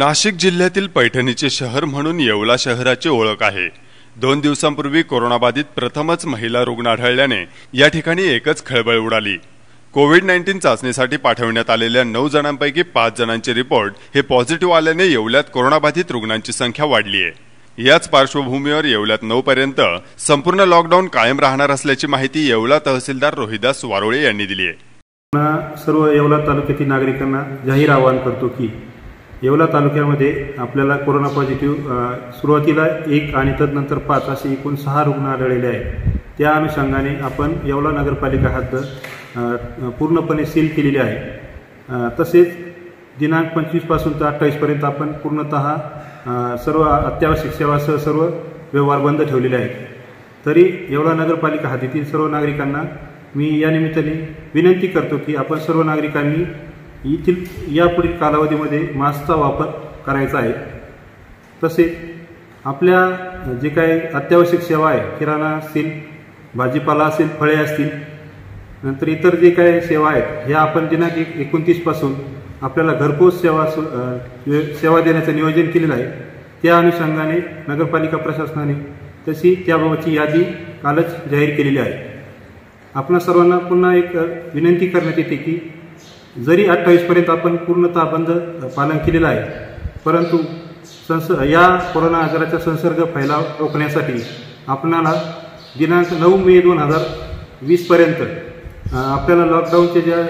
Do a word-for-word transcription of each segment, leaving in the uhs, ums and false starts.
नाशिक जिल्ह्यातील पैठणीचे शहर म्हणून येवला शहराची ओळख आहे। दोन दिवसांपूर्वी कोरोनाबाधित प्रथमच महिला रुग्ण आढळल्याने या ठिकाणी एकच खळबळ उडाली। कोविड उन्नीस चाचणीसाठी पाठवण्यात आलेल्या नऊ जणांपैकी पाच जणांचे रिपोर्ट हे पॉझिटिव्ह आल्याने येवल्यात कोरोनाबाधित रुग्णांची संख्या वाढली आहे। याच पार्श्वभूमीवर येवल्यात नऊ पर्यंत संपूर्ण लॉकडाऊन कायम राहणार असल्याची माहिती येवला तहसीलदार रोहिदास वारोळे यांनी दिली आहे। सर्व येवला तालुक्यातील नागरिकांना जाहीर आवाहन करतो की येवला तालुक्यामध्ये आपल्याला कोरोना पॉझिटिव्ह सुरुवातीला एक आणि तदनंतर पाच असे एकूण सहा रुग्ण आढळलेले आहेत। त्या अनुषंगाने आपण येवला नगरपालिका हद्द पूर्णपणे सील केलेली आहे। तसेच दिनांक पंचवीस पासून ते अठ्ठावीस पर्यंत आपण पूर्णतः सर्व अत्यावश्यक सेवासह सर्व व्यवहार बंद ठेवलेले आहेत। तरी येवला नगरपालिका हद्दीतील सर्व नागरिकांना मी या निमित्ताने विनंती करतो की आपण सर्व नागरिकांनी येथील यापुढील कालावधीमध्ये मास्कचा वापर करायचा आहे। तसेच आपल्या जे काही अत्यावश्यक सेवा आहे, किराणा असेल, भाजीपाला असेल, फळे असतील, नंतर इतर जे काही सेवा आहेत ह्या आपण दिनांक एकोणतीस पासून आपल्याला घरपोच सेवा सेवा देण्याचं नियोजन केलेलं आहे। त्या अनुषंगाने नगरपालिका प्रशासनाने तशी त्याबाबतची यादी कालच जाहीर केलेली आहे। आपण सर्वांना पुन्हा एक विनंती करण्यात येते की जरी अठ्ठावीस पर्यंत आपण पूर्णतः बंद पालन केलेलं आहे, परंतु संस या कोरोना आजाराचा संसर्ग फैलाव रोखण्यासाठी आपणाला दिनांक नऊ मे दोन हजार वीस पर्यंत आपल्याला लॉकडाऊनचे ज्या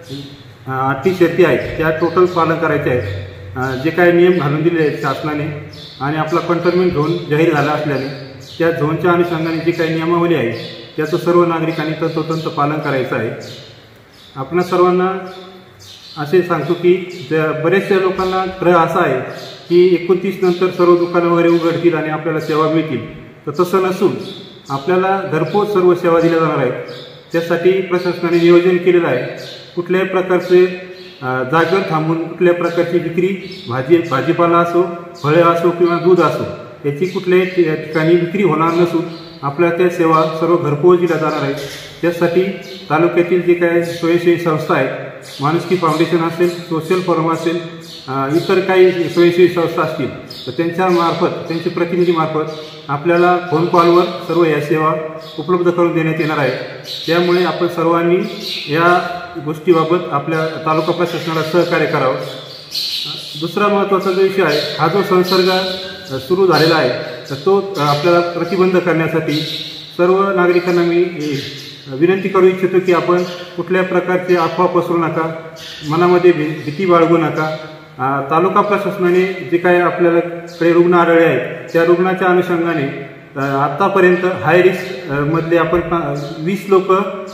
अटी शर्ती आहेत त्या टोटल पालन करायचे आहेत। जे काही नियम घालून दिले आहेत शासनाने आणि आपला कंटेनमेंट झोन जाहीर झाला असल्याने त्या झोनच्या अनुषंगाने जी काही नियमावली आहे त्याचं सर्व नागरिकांनी तंतोतंत पालन करायचं आहे। आपण सर्वांना असे सांगतो की बरेचशा लोकांना ग्रह असा आहे की एकोणतीस नंतर सर्व दुकानं वगैरे उघडतील आणि आपल्याला सेवा मिळतील, तर तसं नसून आपल्याला घरपोच सर्व सेवा दिल्या जाणार आहेत। त्यासाठी प्रशासनाने नियोजन केलेलं आहे। कुठल्याही प्रकारचे जागेवर थांबून कुठल्याही प्रकारची विक्री, भाजी भाजीपाला असो, फळे असो किंवा दूध असो, याची कुठल्याही ठिकाणी विक्री होणार नसून आपल्याला त्या सेवा सर्व घरपोच दिल्या जाणार आहेत। त्यासाठी तालुक्यातील जे काही स्वयंसेवी संस्था आहेत, माणुसकी फाउंडेशन असेल, सोशल फोरम असेल, इतर काही स्वयंसेवी संस्था असतील, तर त्यांच्या मार्फत त्यांच्या प्रतिनिधीमार्फत आपल्याला फोन कॉलवर सर्व या सेवा उपलब्ध करून देण्यात येणार आहे। त्यामुळे आपण सर्वांनी या गोष्टीबाबत आपल्या तालुका प्रशासनाला सहकार्य करावं। दुसरा महत्त्वाचा जो विषय आहे, हा जो संसर्ग सुरू झालेला आहे तर तो आपल्याला प्रतिबंध करण्यासाठी सर्व नागरिकांना मी विनंती करू इच्छितो की आपण कुठल्याही प्रकारचे अफवा पसरू नका, मनामध्ये भीती बाळगू नका। तालुका प्रशासनाने जे काही आपल्याला कडे रुग्ण आढळले आहेत त्या रुग्णाच्या अनुषंगाने आत्तापर्यंत हाय रिस्क मधले आपण वीस लोक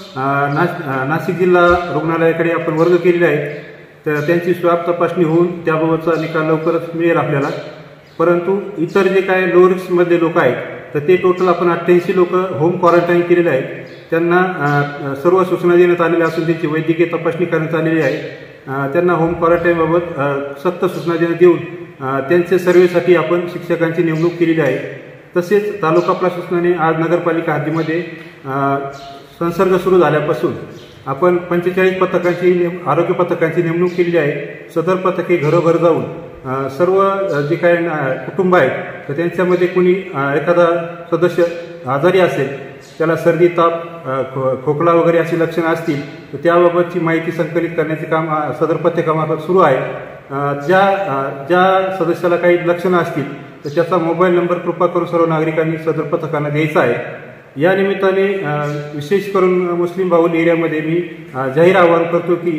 ना नाशिक जिल्हा रुग्णालयाकडे आपण वर्ग केलेले आहेत। तर त्यांची स्वॅब तपासणी होऊन त्याबाबतचा निकाल लवकरच मिळेल आपल्याला। परंतु इतर जे काही लो रिस्कमधले लोक आहेत तर ते टोटल आपण अठ्ठ्याऐंशी लोक होम क्वारंटाईन केलेले आहेत। त्यांना सर्व सूचना देण्यात आलेल्या असून त्यांची वैद्यकीय तपासणी करण्यात आलेली आहे। त्यांना होम क्वारंटाईनबाबत सक्त सूचना देण्यात देऊन त्यांच्या सर्व्हेसाठी आपण शिक्षकांची नेमणूक केलेली आहे। तसेच तालुका प्रशासनाने आज नगरपालिका हद्दीमध्ये संसर्ग सुरू झाल्यापासून आपण पंचेचाळीस पथकांची नेम आरोग्य पथकांची नेमणूक केलेली आहे। सदर पथके घरोघर जाऊन सर्व जे काही कुटुंब आहेत तर त्यांच्यामध्ये कोणी एखादा सदस्य आजारी असेल, त्याला सर्दी, ताप, खो खोकला वगैरे अशी लक्षणं असतील तर त्याबाबतची माहिती संकलित करण्याचे काम सदर पथकामार्फत सुरू आहे। ज्या ज्या सदस्याला काही लक्षणं असतील तर त्याचा मोबाईल नंबर कृपा करून सर्व नागरिकांनी सदर पथकांना द्यायचा आहे। या निमित्ताने विशेष करून मुस्लिम बाहुल एरियामध्ये मी जाहीर आवाहन करतो की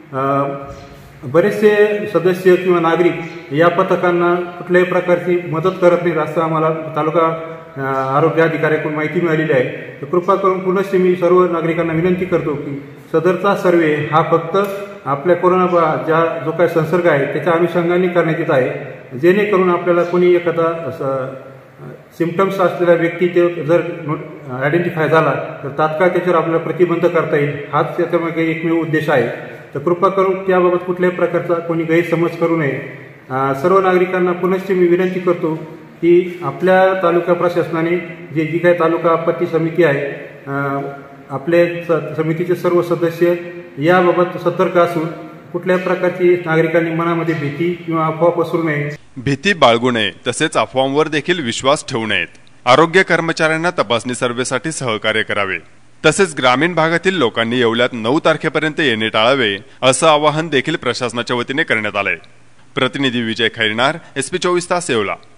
बरेचसे सदस्य किंवा नागरिक या पथकांना कुठल्याही प्रकारची मदत करत नाहीत असं आम्हाला तालुका आरोग्य अधिकाऱ्याकडून माहिती मिळालेली आहे। तर कृपा करून पुनश्च मी सर्व नागरिकांना विनंती करतो की सदरचा सर्वे हा फक्त आपल्या कोरोना ज्या जो काही संसर्ग आहे त्याच्या अनुषंगाने करण्यात येत आहे, जेणेकरून आपल्याला कोणी एखादा सिम्पटम्स असलेला व्यक्ती ते जर आयडेंटिफाय झाला तर तात्काळ त्याच्यावर आपल्याला प्रतिबंध करता येईल, हाच त्याच्यामागे एकमेव उद्देश आहे। तर कृपा करून त्याबाबत कुठल्याही प्रकारचा कोणी गैरसमज करू नये। सर्व नागरिकांना पुनश्च मी विनंती करतो की आपल्या तालुका प्रशासनाने जे जी काही तालुका आपत्ती समिती आहे, आपले समितीचे सर्व सदस्य याबाबत सतर्क असून कुठल्याही प्रकारची नागरिकांनी मनामध्ये भीती किंवा अफवा पसरू नये. भीती बाळगू नये, तसेच अफवांवर देखील विश्वास ठेवू नयेत. आरोग्य कर्मचाऱ्यांना तपासणी सर्व्हेसाठी सहकार्य करावे. तसेच ग्रामीण भागातील लोकांनी येवल्यात नऊ तारखेपर्यंत येणे टाळावे, असं आवाहन देखील प्रशासनाच्या वतीने करण्यात आलंय. प्रतिनिधी विजय खैरनार, एस पी चोवीस तास येवला.